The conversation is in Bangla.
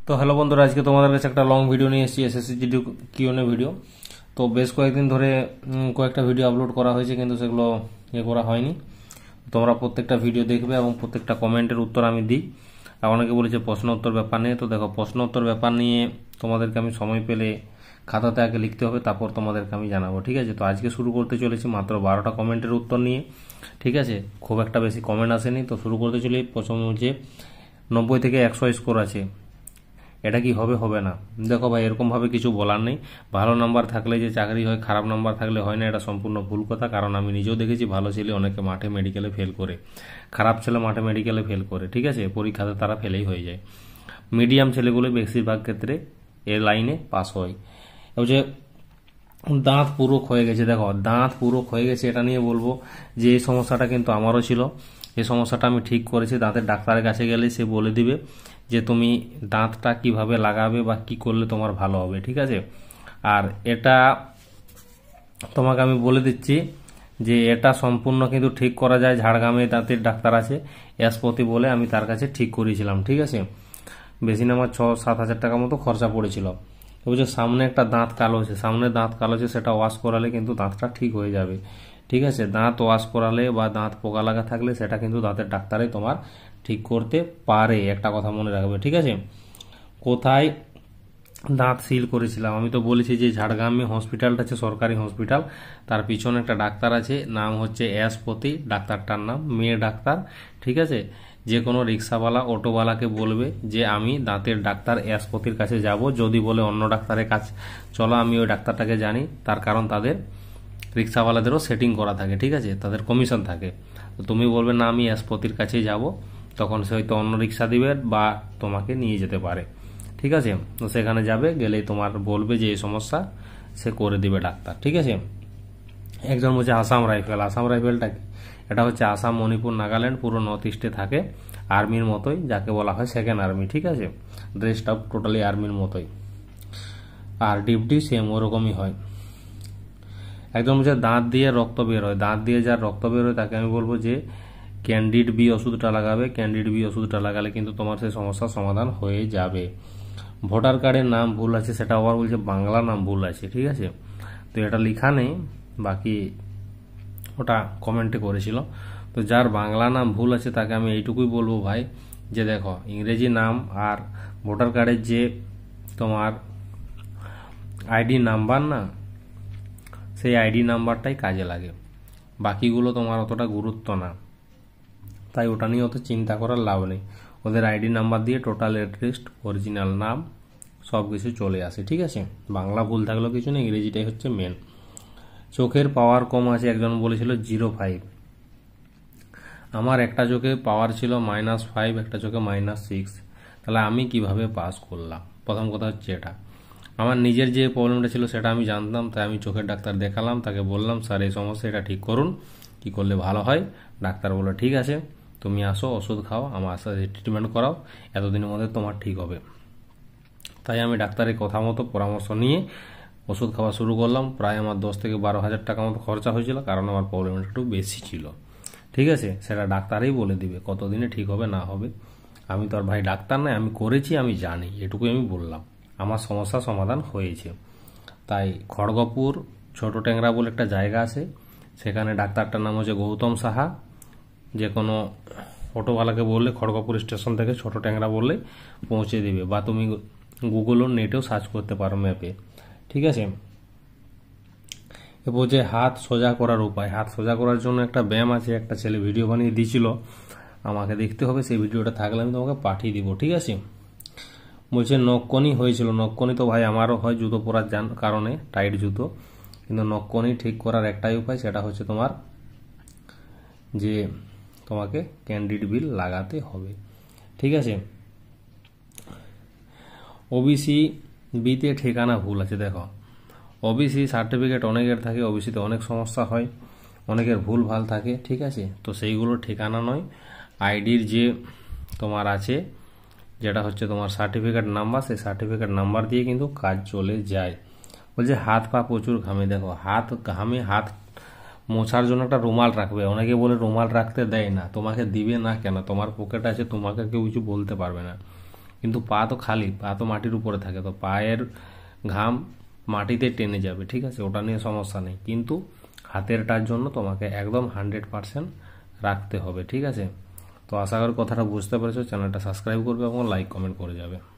তো হ্যালো বন্ধুরা, আজকে তোমাদের কাছে একটা লং ভিডিও নিয়ে এসেছি, এসএসসি জিডি কিউএনএ ভিডিও। তো বেশ কয়েকদিন ধরে কয়েকটা ভিডিও আপলোড করা হয়েছে, কিন্তু সেগুলো করা হয়নি। তোমরা প্রত্যেকটা ভিডিও দেখবে এবং প্রত্যেকটা কমেন্টের উত্তর আমি দিই। আর অনেকে বলেছে প্রশ্ন উত্তর ব্যাপার নিয়ে, তো দেখো প্রশ্ন উত্তর ব্যাপার নিয়ে তোমাদেরকে আমি সময় পেলে খাতাতে আগে লিখতে হবে, তারপর তোমাদেরকে আমি জানাবো, ঠিক আছে। তো আজকে শুরু করতে চলেছি মাত্র 12টা কমেন্টের উত্তর নিয়ে, ঠিক আছে। খুব একটা বেশি কমেন্ট আসেনি, তো শুরু করতে চলি। প্রথমে হচ্ছে 90 থেকে 100 স্কোর আছে, এটা কি হবে হবে না? দেখো ভাই, এরকমভাবে কিছু বলার নেই। ভালো নাম্বার থাকলে যে চাকরি হয়, খারাপ নাম্বার থাকলে হয় না, এটা সম্পূর্ণ ভুল কথা। কারণ আমি নিজেও দেখেছি ভালো ছেলে অনেকে মাঠে মেডিকেলে ফেল করে, খারাপ ছেলে মাঠে মেডিকেলে ফেল করে, ঠিক আছে। পরীক্ষাতে তারা ফেলেই হয়ে যায়। মিডিয়াম ছেলেগুলো বেশিরভাগ ক্ষেত্রে এ লাইনে পাস হয়। এবং যে দাঁত পুরো ক্ষয়ে গেছে, দেখো দাঁত পুরো ক্ষয়ে গেছে, এটা নিয়ে বলবো যে এই সমস্যাটা কিন্তু আমারও ছিল। এই সমস্যাটা আমি ঠিক করেছি। দাঁতের ডাক্তারের কাছে গেলে সে বলে দিবে যে তুমি দাঁতটা কিভাবে লাগাবে বা কি করলে তোমার ভালো হবে, ঠিক আছে। আর এটা তোমাকে আমি বলে দিচ্ছি যে এটা সম্পূর্ণ কিন্তু ঠিক করা যায়। ঝাড়গ্রামে দাঁতের ডাক্তার আছে এসপতি বলে, আমি তার কাছে ঠিক করিয়েছিলাম, ঠিক আছে। বেশি না, আমার 6-7 হাজার টাকা মতো খরচা পড়েছিল। বুঝছো, সামনে একটা দাঁত কালো আছে, সামনে দাঁত কালো আছে, সেটা ওয়াশ করালে কিন্তু দাঁতটা ঠিক হয়ে যাবে, ঠিক আছে। দাঁত ওয়াশ করালে বা দাঁত পোকা লাগা থাকলে সেটা কিন্তু দাঁতের ডাক্তারে তোমার ঠিক করতে পারে, একটা কথা মনে রাখবে, ঠিক আছে। কোথায় দাঁত সিল করেছিলাম আমি তো বলেছি যে ঝাড়গ্রামে হসপিটালটা আছে সরকারি হসপিটাল, তার পিছনে একটা ডাক্তার আছে, নাম হচ্ছে এসপতি, ডাক্তারটার নাম, মেয়ে ডাক্তার, ঠিক আছে। যে কোনো রিক্সাওয়ালা অটোওয়ালাকে বলবে যে আমি দাঁতের ডাক্তার এসপতির কাছে যাব। যদি বলে অন্য ডাক্তারের কাছে চলো, আমি ওই ডাক্তারটাকে জানি, তার কারণ তাদের রিক্সাওয়ালাদেরও সেটিং করা থাকে, ঠিক আছে, তাদের কমিশন থাকে। তো তুমি বলবে না আমি এসপতির কাছেই যাব, তখন সে হয়তো অন্য রিক্সা দিবে বা তোমাকে নিয়ে যেতে পারে, ঠিক আছে। তো সেখানে যাবে, গেলেই তোমার বলবে যে এই সমস্যা, সে করে দিবে ডাক্তার, ঠিক আছে। একজন বলছে আসাম রাইফেল। আসাম রাইফেলটা কি? এটা হচ্ছে আসাম, মণিপুর, নাগাল্যান্ড, পুরো নর্থ ইস্টে থাকে, আর্মির মতোই, যাকে বলা হয় সেকেন্ড আর্মি, ঠিক আছে। ড্রেসটা টোটালি আর্মির মতোই, আর ডিউটি সেম ওরকমই হয়। একজন বলছে দাঁত দিয়ে রক্ত বের হয়। দাঁত দিয়ে যার রক্ত বের হয় তাকে আমি বলবো যে ক্যান্ডিড বি ওষুধটা লাগাবে। ক্যান্ডিড বি ওষুধটা লাগালে কিন্তু তোমার সেই সমস্যার সমাধান হয়ে যাবে। ভোটার কার্ডের নাম ভুল আছে, সেটা আবার বলছে বাংলা নাম ভুল আছে, ঠিক আছে। তো এটা লেখা নেই, বাকি ওটা কমেন্টে করেছিল। তো যার বাংলা নাম ভুল আছে তাকে আমি এইটুকুই বলবো ভাই, যে দেখো ইংরেজি নাম আর ভোটার কার্ডের যে তোমার আইডি নাম্বার না, সেই আইডি নাম্বারটাই কাজে লাগে, বাকিগুলো তোমার অতটা গুরুত্ব না, তাই ওটা নিয়ে অত চিন্তা করার লাভ নেই। ওদের আইডি নাম্বার দিয়ে টোটাল অ্যাড্রেস, অরিজিনাল নাম সব কিছু চলে আসে, ঠিক আছে। বাংলা ভুল থাকলেও কিছু নেই, ইংরেজিটাই হচ্ছে মেন। চোখের পাওয়ার কম আছে, একজন বলেছিল 0.5। আমার একটা চোখে পাওয়ার ছিল -5, একটা চোখে -6, তাহলে আমি কিভাবে পাস করলাম? প্রথম কথা হচ্ছে এটা। আমার নিজের যে প্রবলেমটা ছিল সেটা আমি জানতাম, তাই আমি চোখের ডাক্তার দেখালাম, তাকে বললাম স্যার এই সমস্যা, এটা ঠিক করুন, কি করলে ভালো হয়। ডাক্তার বললো ঠিক আছে, তুমি আসো, ওষুধ খাও, আমার সাথে ট্রিটমেন্ট করাও, এতদিনের মধ্যে তোমার ঠিক হবে। তাই আমি ডাক্তারের কথা মতো পরামর্শ নিয়ে ওষুধ খাওয়া শুরু করলাম। প্রায় আমার 10 থেকে 12 হাজার টাকা মতো খরচা হয়েছিল, কারণ আমার প্রবলেমটা একটু বেশি ছিল, ঠিক আছে। সেটা ডাক্তারই বলে দিবে কতদিনে ঠিক হবে না হবে। আমি তো আর ভাই ডাক্তার নাই, আমি করেছি, আমি জানি, এটুকুই আমি বললাম। আমার সমস্যা সমাধান হয়েছে। তাই খড়গপুর ছোট ট্যাংরা বলে একটা জায়গা আছে, সেখানে ডাক্তারটার নাম হচ্ছে গৌতম সাহা। যে কোনো অটোওয়ালাকে বললে খড়গপুর স্টেশন থেকে ছোট ট্যাংরা বললে পৌঁছে দিবে, বা তুমি গুগল ও নেটেও সার্চ করতে পারো, ম্যাপে, ঠিক আছে। এরপর যে হাত সোজা করার উপায়। হাত সোজা করার জন্য একটা ব্যায়াম আছে, একটা ছেলে ভিডিও বানিয়ে দিয়েছিল, আমাকে দেখতে হবে, সেই ভিডিওটা থাকলে আমি তোমাকে পাঠিয়ে দিব, ঠিক আছে। বলছে নখকনি হয়েছিল। নখকনি তো ভাই আমারও হয় জুতো পরার কারণে, টাইট জুতো। কিন্তু নখকনি ঠিক করার একটাই উপায়, সেটা হচ্ছে তোমার যে তোমাকে ক্যান্ডিড বিল লাগাতে হবে, ঠিক আছে। ওবিসি বিতে ঠিকানা ভুল আছে। দেখো ওবিসি সার্টিফিকেট অনেকের থাকে, ওবিসিতে অনেক সমস্যা হয়, অনেকের ভুল ভাল থাকে, ঠিক আছে। তো সেইগুলো ঠিকানা নয়, আইডির যে তোমার আছে, যেটা হচ্ছে তোমার সার্টিফিকেট নাম্বার, সেই সার্টিফিকেট নাম্বার দিয়ে কিন্তু কাজ চলে যায়। বলছে হাত পা প্রচুর ঘামে। দেখো হাত ঘামে, হাত মোছার জন্য একটা রুমাল রাখবে। অনেকে বলে রুমাল রাখতে দেয় না, তোমাকে দিবে না কেন? তোমার পকেট আছে, তোমাকে কেউ কিছু বলতে পারবে না। কিন্তু পা তো খালি, পা তো মাটির উপরে থাকে, তো পায়ের ঘাম মাটিতে টেনে যাবে, ঠিক আছে, ওটা নিয়ে সমস্যা নেই। কিন্তু হাতেরটার জন্য তোমাকে একদম 100% রাখতে হবে, ঠিক আছে। তো আশা করি কথাটা বুঝতে পেরেছো। চ্যানেলটা সাবস্ক্রাইব করবে এবং লাইক কমেন্ট করে যাবে।